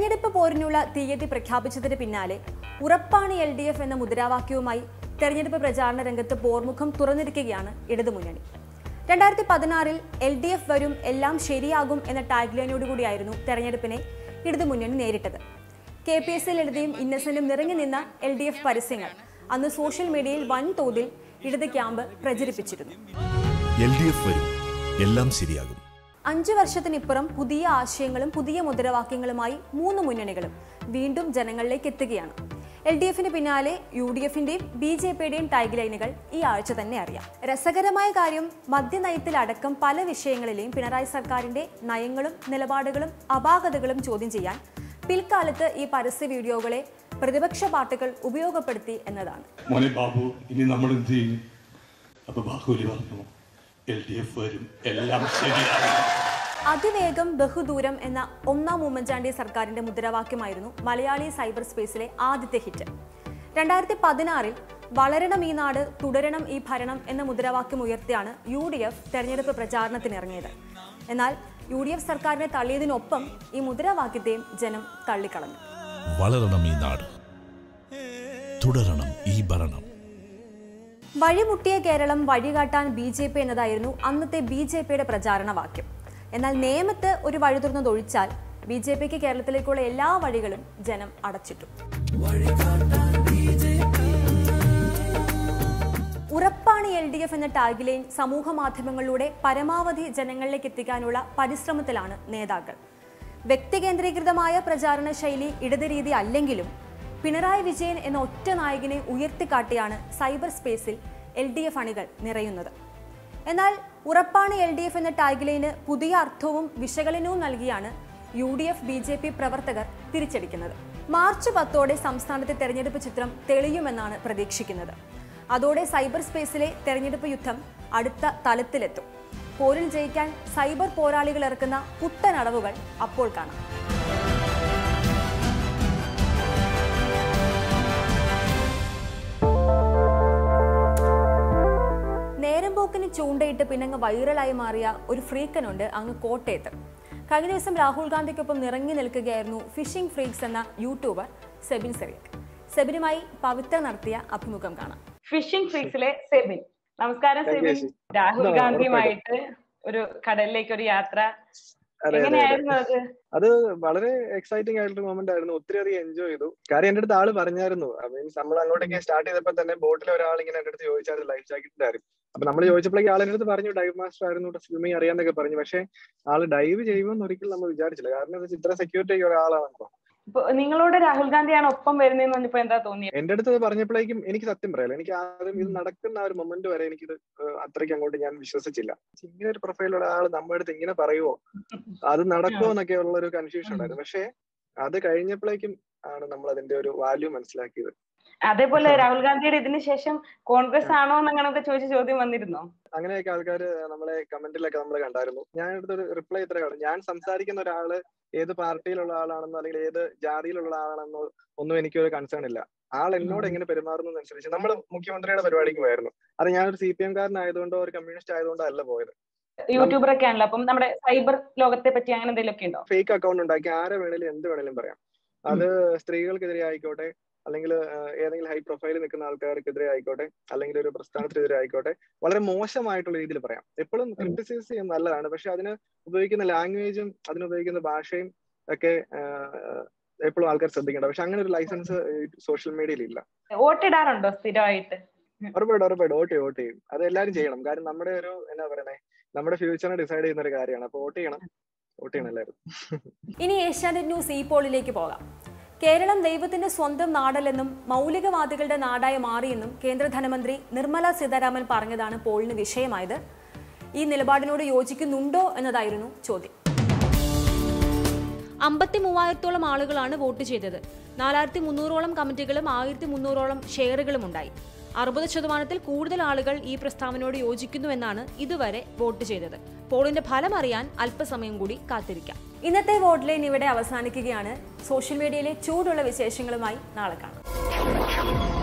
തെരഞ്ഞെടുപ്പ് പോരിനുള്ള തീയതി പ്രഖ്യാപിച്ചതിന് പിന്നാലെ ഉറപ്പാണ് LDF എന്ന മുദ്രാവാക്യവുമായി തെരഞ്ഞെടുപ്പ് പ്രചാരണ രംഗത്ത് പോർമുഖം തുറന്നിരിക്കുകയാണ് ഇടതുമുന്നണി. 2016-ൽ LDF വരും എല്ലാം ശരിയാകും എന്ന ടാഗ്ലൈനോടുകൂടിയായിരുന്നു തെരഞ്ഞെടുപ്പിനെ ഇടതുമുന്നണി നേരിട്ടത്. KPS ലളിതയും ഇന്നസെന്റും നിറഞ്ഞു നിന്ന LDF പരസ്യങ്ങൾ അന്ന് സോഷ്യൽ മീഡിയയിൽ വൻതോതിൽ ഇടത് ക്യാമ്പ് പ്രചരിപ്പിച്ചിരുന്നു. LDF വരും എല്ലാം ശരിയാകും. 5 വർഷത്തിനിപ്പുറം പുതിയ ആശയങ്ങളും പുതിയ മുദ്രാവാക്യങ്ങളുമായി 3 മുന്നണികളും വീണ്ടും ജനങ്ങളിലേക്ക് എത്തുകയാണ്. LDFന് പിന്നാലെ UDFന്റെയും BJPയുടെയും ടാഗ്ലൈനുകൾ ഈ ആഴ്ച തന്നെ അറിയാം. രസകരമായ കാര്യം, മദ്യനയത്തിലടക്കം പല വിഷയങ്ങളിലെയും പിണറായി സർക്കാരിന്റെ നയങ്ങളും നിലപാടുകളും അപാകതകളും ചോദ്യം ചെയ്യാൻ പിൽക്കാലത്ത് ഈ പരസ്യ വീഡിയോകളെ പ്രതിപക്ഷ പാർട്ടികൾ ഉപയോഗപ്പെടുത്തി എന്നതാണ്. അതിവേഗം ബഹുദൂരം എന്ന ഒന്നാം ഉമ്മൻചാണ്ടി സർക്കാരിന്റെ മുദ്രാവാക്യമായിരുന്നു മലയാളി സൈബർ സ്പേസിലെ ആദ്യത്തെ ഹിറ്റ്. 2016-ൽ വളരണം ഈ നാട്, തുടരണം ഈ ഭരണം എന്ന മുദ്രാവാക്യം ഉയർത്തിയാണ് UDF തെരഞ്ഞെടുപ്പ് പ്രചാരണത്തിനിറങ്ങിയത്. എന്നാൽ UDF സർക്കാരിനെ തള്ളിയതിനൊപ്പം ഈ മുദ്രാവാക്യത്തെയും ജനം തള്ളിക്കളഞ്ഞു. വളരണം ഈ നാട്, തുടരണം ഈ ഭരണം. വഴിമുട്ടിയ കേരളം വഴികാട്ടാൻ BJP എന്നതായിരുന്നു അന്നത്തെ BJPയുടെ പ്രചാരണ വാക്യം. എന്നാൽ നേമത്ത് ഒരു വഴി തുറന്നതൊഴിച്ചാൽ BJPക്ക് കേരളത്തിലേക്കുള്ള എല്ലാ വഴികളും ജനം അടച്ചിട്ടു. ഉറപ്പാണ് LDF എന്ന ടാഗ്ലൈൻ സമൂഹ മാധ്യമങ്ങളിലൂടെ പരമാവധി ജനങ്ങളിലേക്ക് എത്തിക്കാനുള്ള പരിശ്രമത്തിലാണ് നേതാക്കൾ. വ്യക്തികേന്ദ്രീകൃതമായ പ്രചാരണ ശൈലി ഇടത് രീതി അല്ലെങ്കിലും പിണറായി വിജയൻ എന്ന ഒറ്റ നായകനെ ഉയർത്തിക്കാട്ടിയാണ് സൈബർ സ്പേസിൽ LDF അണികൾ നിറയുന്നത്. എന്നാൽ ഉറപ്പാണ് LDF എന്ന ടാഗ്ലൈന് പുതിയ അർത്ഥവും വിശകലനവും നൽകിയാണ് UDF BJP പ്രവർത്തകർ തിരിച്ചടിക്കുന്നത്. മാർച്ച് 10-ഓടെ സംസ്ഥാനത്തെ തെരഞ്ഞെടുപ്പ് ചിത്രം തെളിയുമെന്നാണ് പ്രതീക്ഷിക്കുന്നത്. അതോടെ സൈബർ സ്പേസിലെ തെരഞ്ഞെടുപ്പ് യുദ്ധം അടുത്ത തലത്തിലെത്തും. പോരിൽ ജയിക്കാൻ സൈബർ പോരാളികൾ ഇറക്കുന്ന പുത്തൻ അടവുകൾ അപ്പോൾ കാണാം. നേരമ്പോക്കിന് ചൂണ്ടയിട്ട് പിന്നങ്ങ് വൈറലായി മാറിയ ഒരു ഫ്രീക്കനുണ്ട് അങ്ങ് കോട്ടയത്ത്. കഴിഞ്ഞ ദിവസം രാഹുൽ ഗാന്ധിക്കൊപ്പം നിറങ്ങി നിൽക്കുകയായിരുന്നു ഫിഷിംഗ് ഫ്രീക്സ് എന്ന യൂട്യൂബർ സെബിൻ സെറിയക്. സെബിനുമായി പവിത്ര നടത്തിയ അഭിമുഖം കാണാം. ഫിഷിംഗ് ഫ്രീക്സിലെ സെബിൻ, നമസ്കാരം. സെബിൻ, രാഹുൽ ഗാന്ധിയുമായിട്ട് ഒരു കടലിലേക്ക് ഒരു യാത്ര, എങ്ങനെയായിരുന്നു അത്? അത് വളരെ എക്സൈറ്റിംഗ് ആയിട്ടൊരു മൊമെന്റ് ആയിരുന്നു. ഒത്തിരി അധികം എൻജോയ് ചെയ്തു. കാര്യം എന്റെ അടുത്ത് ആള് പറഞ്ഞായിരുന്നു, മീൻസ് നമ്മൾ അങ്ങോട്ടേക്ക് സ്റ്റാർട്ട് ചെയ്തപ്പോൾ തന്നെ ബോട്ടിൽ ഒരാൾ ഇങ്ങനെ എന്റെ അടുത്ത് ചോദിച്ചായിരുന്നു ലൈഫ് ജാക്കറ്റിന്റെ കാര്യം. അപ്പൊ നമ്മൾ ചോദിച്ചപ്പോഴേക്ക് ആളെന്റെ അടുത്ത് പറഞ്ഞു ഡൈവ് മാസ്റ്റർ ആയിരുന്നു, സ്വിമ്മിങ് അറിയാന്നൊക്കെ പറഞ്ഞു. പക്ഷെ ആള് ഡൈവ് ചെയ്യുമെന്ന് ഒരിക്കലും നമ്മൾ വിചാരിച്ചില്ല. കാരണം ഇത്ര സെക്യൂരിറ്റി ഒരാളാണല്ലോ. നിങ്ങളോട് രാഹുൽ ഗാന്ധിയാണ് ഒപ്പം വരുന്നതെന്ന് പറഞ്ഞപ്പോ എന്താ തോന്നിയത്? എന്റെ അടുത്ത് പറഞ്ഞപ്പോഴേക്കും എനിക്ക് സത്യം പറയാലോ, എനിക്ക് ആദ്യം ഇത് നടക്കുന്ന ആ ഒരു മൊമെന്റ് വരെ എനിക്കിത് അത്രയ്ക്ക് അങ്ങോട്ട് ഞാൻ വിശ്വസിച്ചില്ല. ഇങ്ങനെ ഒരു പ്രൊഫൈലുള്ള ആള് നമ്മുടെ അടുത്ത് ഇങ്ങനെ പറയുവോ, അത് നടക്കുമോ എന്നൊക്കെ ഉള്ള ഒരു കൺഫ്യൂഷൻ ഉണ്ടായിരുന്നു. പക്ഷെ അത് കഴിഞ്ഞപ്പോഴേക്കും ആണ് നമ്മൾ അതിന്റെ ഒരു വാല്യൂ മനസ്സിലാക്കിയത്. അതേപോലെ രാഹുൽ ഗാന്ധിയുടെ ഇതിന് ശേഷം കോൺഗ്രസ് ആണോ എന്നങ്ങനൊക്കെ ചോദിച്ച ചോദ്യം വന്നിരുന്നോ? അങ്ങനെയൊക്കെ ആൾക്കാർ നമ്മളെ കമന്റിലൊക്കെ നമ്മൾ കണ്ടായിരുന്നു. ഞാൻ എടുത്തൊരു റിപ്ലൈ ഇത്ര കാണും, ഞാൻ സംസാരിക്കുന്ന ഒരാള് ഏത് പാർട്ടിയിലുള്ള ആളാണെന്നോ അല്ലെങ്കിൽ ഏത് ജാതിയിലുള്ള ആളാണെന്നോ ഒന്നും എനിക്കൊരു കൺസേൺ ഇല്ല. ആൾ എന്നോട് എങ്ങനെ പെരുമാറുന്നതനുസരിച്ച്. നമ്മൾ മുഖ്യമന്ത്രിയുടെ പരിപാടിക്ക് പോയായിരുന്നു. അത് ഞാനൊരു CPM കാരനായതുകൊണ്ടോ ഒരു കമ്മ്യൂണിസ്റ്റ് ആയതുകൊണ്ടോ അല്ല പോയത്. യൂട്യൂബറൊക്കെ ആണല്ലോ, അപ്പം നമ്മുടെ സൈബർ ലോകത്തെ പറ്റി അങ്ങനെ എന്തെങ്കിലുമൊക്കെ ഉണ്ടോ? ഫേക്ക് അക്കൗണ്ട് ഉണ്ടാക്കി ആരെ വേണേലും എന്ത് വേണേലും പറയാം. അത് സ്ത്രീകൾക്കെതിരെ ആയിക്കോട്ടെ, അല്ലെങ്കിൽ ഏതെങ്കിലും ഹൈ പ്രൊഫൈലിൽ നിൽക്കുന്ന ആൾക്കാർക്കെതിരെ ആയിക്കോട്ടെ, അല്ലെങ്കിൽ ഒരു പ്രസ്ഥാനത്തിനെതിരെ ആയിക്കോട്ടെ, വളരെ മോശമായിട്ടുള്ള രീതിയിൽ പറയാം. എപ്പോഴും ക്രിറ്റിസൈസ് ചെയ്യാൻ നല്ലതാണ്, പക്ഷെ അതിന് ഉപയോഗിക്കുന്ന ലാംഗ്വേജും അതിനുപയോഗിക്കുന്ന ഭാഷയും ഒക്കെ എപ്പോഴും ആൾക്കാർ ശ്രദ്ധിക്കേണ്ട. പക്ഷെ അങ്ങനെ ഒരു ലൈസൻസ് സോഷ്യൽ മീഡിയയിൽ ഇല്ല. വോട്ടിടാറുണ്ടോ സ്ഥിരമായിട്ട്? ഉറപ്പായിട്ടും വോട്ട് ചെയ്യും. അത് എല്ലാവരും ചെയ്യണം. കാരണം നമ്മുടെ ഒരു എന്നാ പറയണേ, നമ്മുടെ ഫ്യൂച്ചറിനെ ഡിസൈഡ് ചെയ്യുന്ന ഒരു കാര്യമാണ്. അപ്പൊ വോട്ട് ചെയ്യണം എല്ലാവരും. ഇനി ഏഷ്യാനെറ്റ് ന്യൂസ് പോളിലേക്ക് പോകാം. കേരളം ദൈവത്തിന്റെ സ്വന്തം നാടല്ലെന്നും മൗലികവാദികളുടെ നാടായി മാറിയെന്നും കേന്ദ്ര ധനമന്ത്രി നിർമ്മല സീതാരാമൻ പറഞ്ഞതാണ് പോളിന് വിഷയമായത്. ഈ നിലപാടിനോട് യോജിക്കുന്നുണ്ടോ എന്നതായിരുന്നു ചോദ്യം. 53,000-ഓളം ആളുകളാണ് വോട്ട് ചെയ്തത്. 4,300-ഓളം കമന്റുകളും 1,300-ഓളം ഷെയറുകളും ഉണ്ടായി. 60% കൂടുതൽ ആളുകൾ ഈ പ്രസ്താവനയോട് യോജിക്കുന്നുവെന്നാണ് ഇതുവരെ വോട്ട് ചെയ്തത്. പോളിന്റെ ഫലം അറിയാൻ അല്പസമയം കൂടി കാത്തിരിക്കാം. ഇന്നത്തെ വോട്ട് ലൈൻ ഇവിടെ അവസാനിക്കുകയാണ്. സോഷ്യൽ മീഡിയയിലെ ചൂടുള്ള വിശേഷങ്ങളുമായി നാളെ കാണാം.